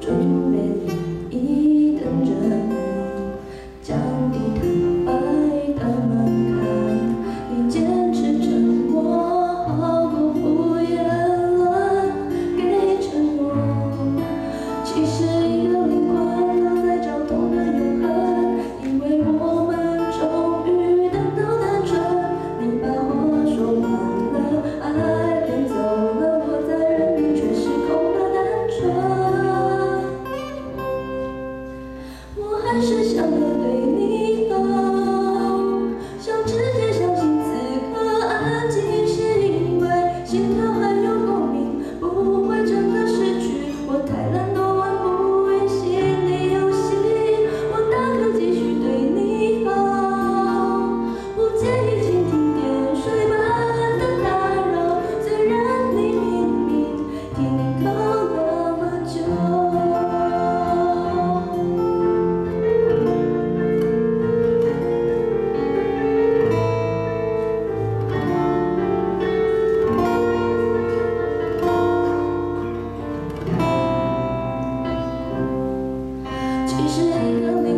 准备一等着你，降低坦白的门槛。你坚持沉默，好过敷衍了给承诺。其实一个灵魂都在找同的永恒，因为我们终于等到单纯。你把话说完了，爱变走了，我在原地却失控的单纯。我还是想要对你好，想直接相信此刻安静是因为心跳还有共鸣，不会真的失去。我太懒惰玩不赢心理游戏，我大可继续对你好，不介意蜻蜓点水般的打扰。虽然你明明停靠那么久。其实一个灵